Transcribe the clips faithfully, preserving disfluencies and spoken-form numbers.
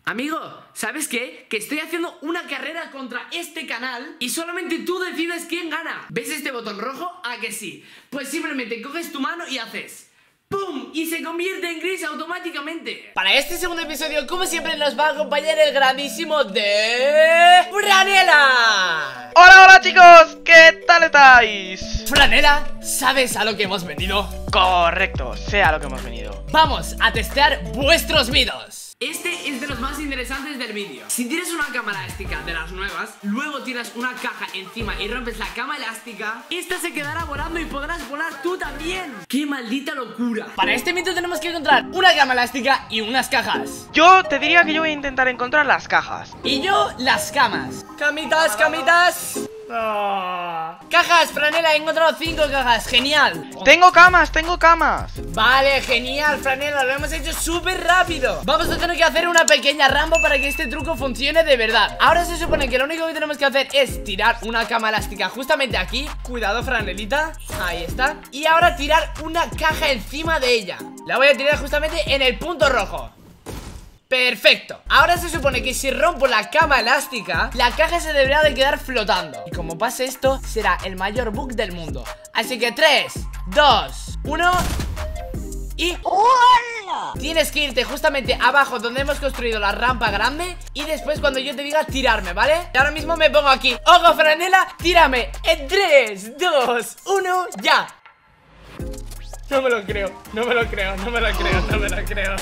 Amigo, ¿sabes qué? Que estoy haciendo una carrera contra este canal y solamente tú decides quién gana. ¿Ves este botón rojo? ¿A que sí? Pues simplemente coges tu mano y haces ¡pum! Y se convierte en gris automáticamente. Para este segundo episodio, como siempre, nos va a acompañar el grandísimo de... ¡Franela! ¡Hola, hola chicos! ¿Qué tal estáis? Franela, ¿sabes a lo que hemos venido? Correcto, sé a lo que hemos venido. Vamos a testear vuestros mitos. Este es de los más interesantes del vídeo. Si tienes una cama elástica de las nuevas, luego tiras una caja encima y rompes la cama elástica, esta se quedará volando y podrás volar tú también. ¡Qué maldita locura! Para este mito tenemos que encontrar una cama elástica y unas cajas. Yo te diría que yo voy a intentar encontrar las cajas. Y yo las camas. Camitas, camitas. Oh. Cajas, Franela, he encontrado cinco cajas, genial. Tengo camas, tengo camas. Vale, genial, Franela, lo hemos hecho súper rápido. Vamos a tener que hacer una pequeña rampa para que este truco funcione de verdad. Ahora se supone que lo único que tenemos que hacer es tirar una cama elástica justamente aquí. Cuidado, Franelita, ahí está. Y ahora tirar una caja encima de ella. La voy a tirar justamente en el punto rojo. Perfecto. Ahora se supone que si rompo la cama elástica, la caja se debería de quedar flotando. Y como pase esto, será el mayor bug del mundo. Así que tres, dos, uno y... ¡hola! Tienes que irte justamente abajo donde hemos construido la rampa grande. Y después cuando yo te diga tirarme, ¿vale? Y ahora mismo me pongo aquí. ¡Ojo, Franela! ¡Tírame! En tres, dos, uno, ya. No me lo creo, no me lo creo, no me lo creo, no me lo creo.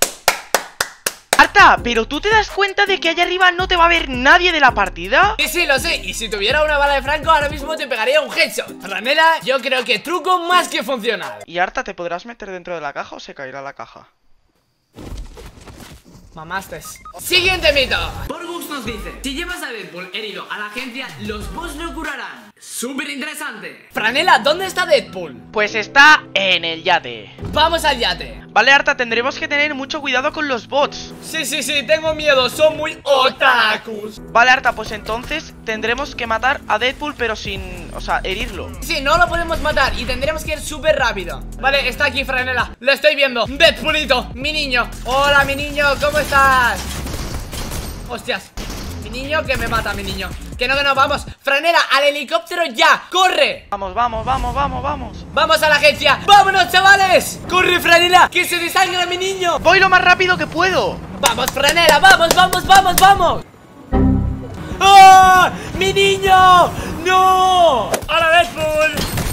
Marta, ¿pero tú te das cuenta de que allá arriba no te va a ver nadie de la partida? Sí, sí, lo sé. Y si tuviera una bala de Franco, ahora mismo te pegaría un headshot. Franela, yo creo que truco más que funcional. ¿Y Arta, te podrás meter dentro de la caja o se caerá la caja? Mamastes. Siguiente mito. Porgus nos dice: si llevas a Deadpool herido a la agencia, los bots lo curarán. Súper interesante. Franela, ¿dónde está Deadpool? Pues está en el yate. Vamos al yate. Vale, Arta, tendremos que tener mucho cuidado con los bots. Sí, sí, sí, tengo miedo, son muy otakus. Vale, Arta, pues entonces tendremos que matar a Deadpool pero sin... o sea, herirlo. Sí, no lo podemos matar y tendremos que ir súper rápido. Vale, está aquí, Franela, lo estoy viendo. Deadpoolito, mi niño. Hola, mi niño, ¿cómo estás? Hostias, mi niño que me mata, mi niño. Que no, que no, vamos, Franela, al helicóptero ya, corre. Vamos, vamos, vamos, vamos, vamos. Vamos a la agencia, vámonos, chavales. Corre, Franela, que se desangra mi niño. Voy lo más rápido que puedo. Vamos, Franela, vamos, vamos, vamos, vamos. ¡Oh! ¡Mi niño! ¡No! ¡Hola, Deadpool!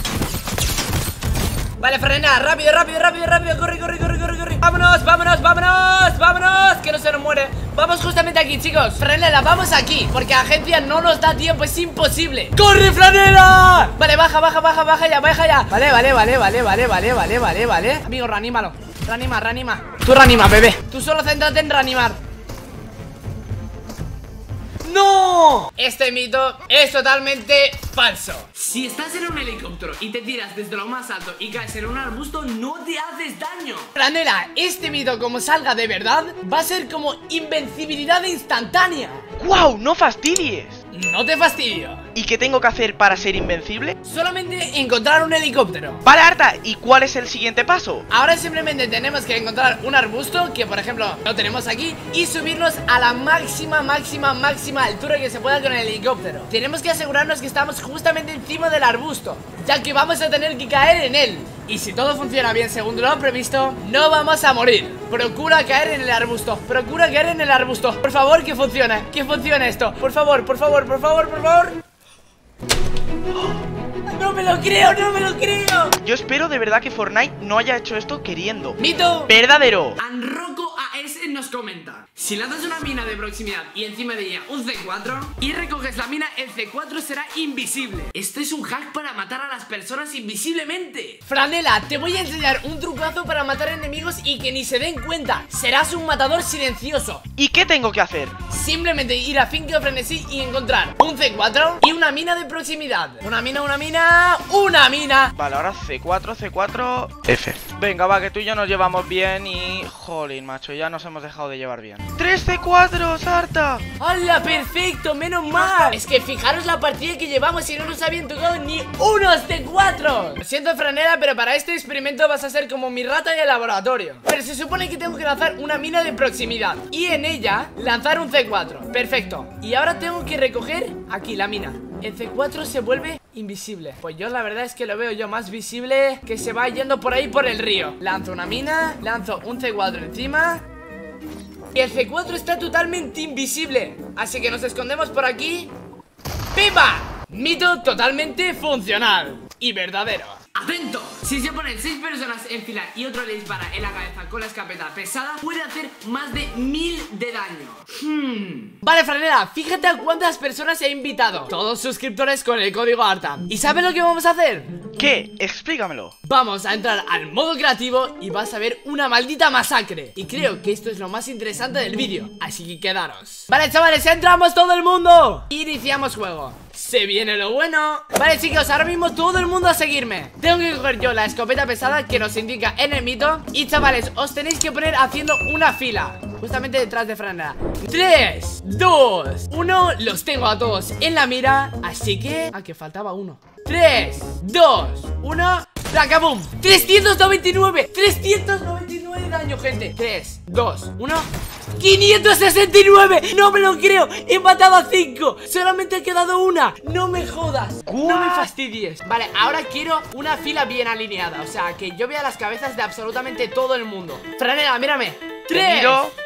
Vale, Franela, rápido, rápido, rápido, rápido. Corre, corre, corre, corre, corre. Vámonos, vámonos, vámonos, vámonos. Que no se nos muere. Vamos justamente aquí, chicos. Franela, vamos aquí, porque la agencia no nos da tiempo, es imposible. ¡Corre, Franela! Vale, baja, baja, baja, baja ya, baja ya. Vale, vale, vale, vale, vale, vale, vale, vale, vale. Amigo, reanímalo. Reanima, reanima. Tú reanima, bebé. Tú solo céntrate en reanimar. ¡No! Este mito es totalmente falso. Si estás en un helicóptero y te tiras desde lo más alto y caes en un arbusto, no te haces daño. Franela, este mito como salga de verdad va a ser como invencibilidad instantánea. ¡Guau! ¡No fastidies! No te fastidio. ¿Y qué tengo que hacer para ser invencible? Solamente encontrar un helicóptero. Vale, Arta, ¿y cuál es el siguiente paso? Ahora simplemente tenemos que encontrar un arbusto, que por ejemplo lo tenemos aquí, y subirnos a la máxima, máxima, máxima altura que se pueda con el helicóptero. Tenemos que asegurarnos que estamos justamente encima del arbusto, ya que vamos a tener que caer en él. Y si todo funciona bien según lo previsto, no vamos a morir. Procura caer en el arbusto, procura caer en el arbusto. Por favor, que funcione, que funcione esto. Por favor, por favor, por favor, por favor. No me lo creo, no me lo creo. Yo espero de verdad que Fortnite no haya hecho esto queriendo. Mito verdadero. Anroco A S nos comenta: si lanzas una mina de proximidad y encima de ella un C cuatro y recoges la mina, el C cuatro será invisible. Esto es un hack para matar a las personas invisiblemente. Franela, te voy a enseñar un trucazo para matar enemigos y que ni se den cuenta. Serás un matador silencioso. ¿Y qué tengo que hacer? simplemente ir a Finca Frenesí y encontrar un C cuatro y una mina de proximidad. Una mina, una mina, una mina. Vale, ahora C cuatro, C cuatro, F. Venga, va, que tú y yo nos llevamos bien y... Jolín, macho, ya nos hemos dejado de llevar bien. ¡Tres C cuatro, Sarta! ¡Hala, perfecto! ¡Menos mal! Es que fijaros la partida que llevamos y no nos habían tocado ni unos C cuatro. Lo siento, Franela, pero para este experimento vas a ser como mi rata de laboratorio. Pero se supone que tengo que lanzar una mina de proximidad y en ella lanzar un C cuatro. Perfecto. Y ahora tengo que recoger aquí la mina. El C cuatro se vuelve invisible. Pues yo la verdad es que lo veo yo más visible, que se va yendo por ahí por el río. Lanzo una mina, lanzo un C cuatro encima y el C cuatro está totalmente invisible. Así que nos escondemos por aquí. ¡Pipa! Mito totalmente funcional y verdadero. ¡Atento! Si se ponen seis personas en fila y otro le dispara en la cabeza con la escopeta pesada, puede hacer más de mil de daño. Hmm. Vale, Franela, fíjate a cuántas personas he invitado. Todos suscriptores con el código ARTA. ¿Y sabes lo que vamos a hacer? ¿Qué? Explícamelo. Vamos a entrar al modo creativo y vas a ver una maldita masacre. Y creo que esto es lo más interesante del vídeo, así que quedaros. Vale, chavales, entramos todo el mundo. Iniciamos juego. Se viene lo bueno. Vale, chicos, ahora mismo todo el mundo a seguirme. Tengo que coger yo la escopeta pesada que nos indica en el mito. Y chavales, os tenéis que poner haciendo una fila justamente detrás de Franela. tres, dos, uno. Los tengo a todos en la mira. Así que... Ah, que faltaba uno. tres, dos, uno. ¡Placabum! trescientos noventa y nueve. trescientos noventa y nueve de daño, gente. tres, dos, uno. ¡quinientos sesenta y nueve! ¡No me lo creo! ¡He matado a cinco! ¡Solamente ha quedado una! ¡No me jodas! ¡No me fastidies! Vale, ahora quiero una fila bien alineada. O sea, que yo vea las cabezas de absolutamente todo el mundo. Franela, mírame. tres,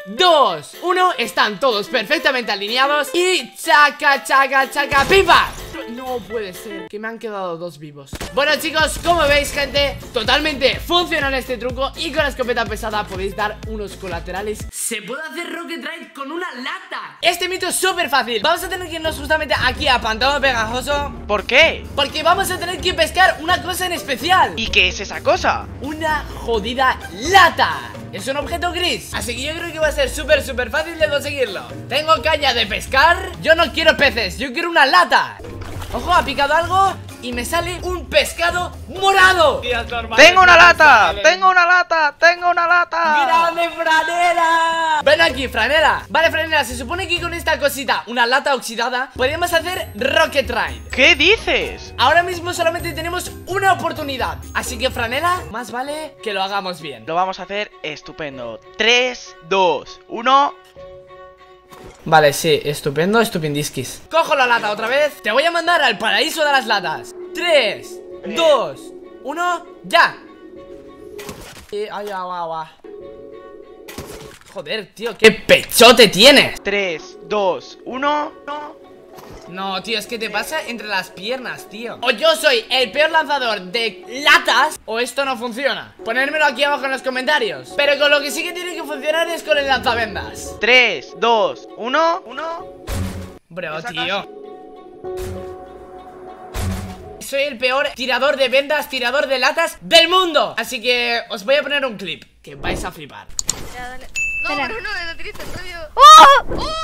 dos, uno. Están todos perfectamente alineados. Y chaca, chaca, chaca, ¡pipa! No puede ser, que me han quedado dos vivos. Bueno, chicos, como veis, gente, totalmente funcional este truco. Y con la escopeta pesada podéis dar unos colaterales. Se puede hacer Rocket Ride con una lata. Este mito es súper fácil. Vamos a tener que irnos justamente aquí a Pantano Pegajoso. ¿Por qué? Porque vamos a tener que pescar una cosa en especial. ¿Y qué es esa cosa? Una jodida lata. Es un objeto gris, así que yo creo que va a ser súper súper fácil de conseguirlo. Tengo caña de pescar. Yo no quiero peces, yo quiero una lata. Ojo, ha picado algo y me sale un pescado morado. ¡Tengo una lata! ¡Tengo una lata! ¡Tengo una lata! ¡Grande, Franela! Ven aquí, Franela. Vale, Franela, se supone que con esta cosita, una lata oxidada, podemos hacer Rocket Ride. ¿Qué dices? Ahora mismo solamente tenemos una oportunidad. Así que, Franela, más vale que lo hagamos bien. Lo vamos a hacer estupendo. tres, dos, uno... Vale, sí, estupendo, estupendisquis. Cojo la lata otra vez. Te voy a mandar al paraíso de las latas. tres, dos, uno, ya. Y, ay, agua, agua. Joder, tío, qué pechote tienes. tres, dos, uno. No, tío, es que te pasa entre las piernas, tío. O yo soy el peor lanzador de latas, o esto no funciona. Ponérmelo aquí abajo en los comentarios. Pero con lo que sí que tiene que funcionar es con el lanzavendas. tres, dos, uno. Bro, tío. Soy el peor tirador de vendas, tirador de latas del mundo. Así que os voy a poner un clip que vais a flipar. Ya, dale. No, Espera. pero no, lo tiraste en medio. ¡Oh! ¡Oh!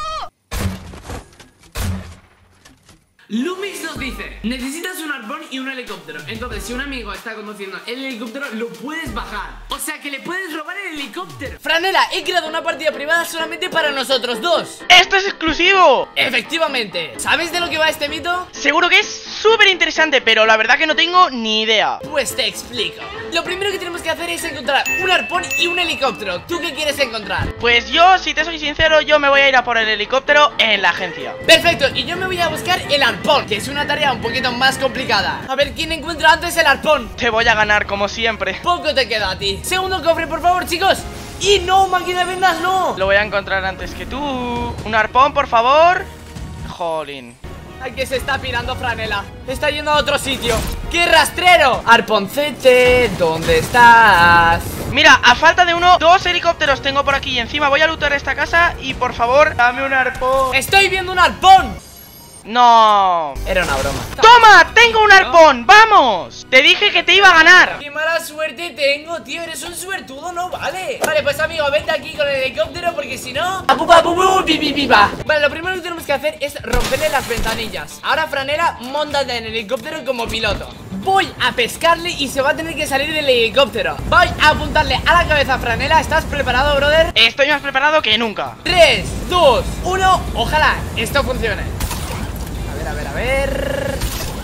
Lumix nos dice: necesitas un arpón y un helicóptero. Entonces, si un amigo está conduciendo el helicóptero, lo puedes bajar. O sea que le puedes robar el helicóptero. Franela, he creado una partida privada solamente para nosotros dos. ¡Esto es exclusivo! Efectivamente. ¿Sabes de lo que va este mito? Seguro que es súper interesante, pero la verdad que no tengo ni idea. Pues te explico. Lo primero que tenemos que hacer es encontrar un arpón y un helicóptero. ¿Tú qué quieres encontrar? Pues yo, si te soy sincero, yo me voy a ir a por el helicóptero en la agencia. Perfecto, y yo me voy a buscar el arpón, que es una tarea un poquito más complicada. A ver quién encuentra antes el arpón. Te voy a ganar como siempre. Poco te queda a ti. Segundo cofre, por favor, chicos. Y no, máquina de vendas, no. Lo voy a encontrar antes que tú. Un arpón, por favor. Jolín. Ay, que se está pirando Franela. Está yendo a otro sitio. ¡Qué rastrero! Arponcete, ¿dónde estás? Mira, a falta de uno, dos helicópteros tengo por aquí. Y encima voy a lootar esta casa. Y por favor, dame un arpón. ¡Estoy viendo un arpón! No. Era una broma. ¡Toma! ¡Tengo un arpón! ¡Vamos! Te dije que te iba a ganar. ¡Qué mala suerte tengo, tío! Eres un suertudo, no vale. Vale, pues amigo, vente aquí con el helicóptero porque si no... Vale, lo primero que tenemos que hacer es romperle las ventanillas. Ahora, Franela, móntate en el helicóptero como piloto. Voy a pescarle y se va a tener que salir del helicóptero. Voy a apuntarle a la cabeza a Franela. ¿Estás preparado, brother? Estoy más preparado que nunca. tres, dos, uno. Ojalá esto funcione. A ver, a ver, a ver.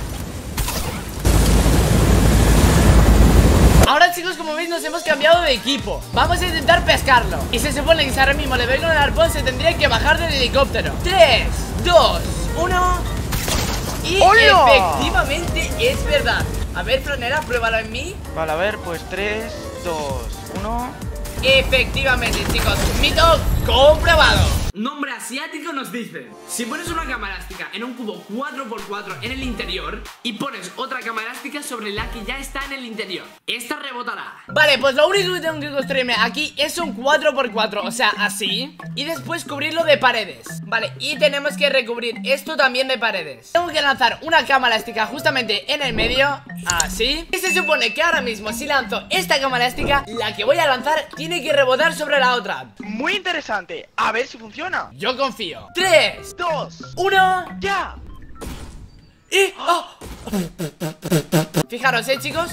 Ahora, chicos, como veis, nos hemos cambiado de equipo. Vamos a intentar pescarlo. Y se supone que si ahora mismo le doy con el arpón, se tendría que bajar del helicóptero. tres, dos, uno. Y ¡Hola! efectivamente es verdad. A ver, Franela, pruébalo en mí. Vale, a ver, pues tres, dos, uno. Efectivamente, chicos, mito comprobado. Nombre asiático nos dice: si pones una cama elástica en un cubo cuatro por cuatro en el interior y pones otra cama elástica sobre la que ya está en el interior, esta rebotará. Vale, pues lo único que tengo que construirme aquí es un cuatro por cuatro, o sea, así. Y después cubrirlo de paredes. Vale, y tenemos que recubrir esto también de paredes. Tengo que lanzar una cama elástica justamente en el medio, así. Y se supone que ahora mismo si lanzo esta cama elástica, la que voy a lanzar tiene que rebotar sobre la otra. Muy interesante. A ver si funciona. Yo confío. tres, Dos, uno. ya. Y... ¡oh! Fijaros, eh, chicos.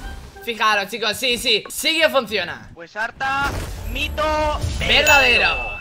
Fijaros, chicos, sí, sí. Sí que funciona. Pues harta, mito Verdadero.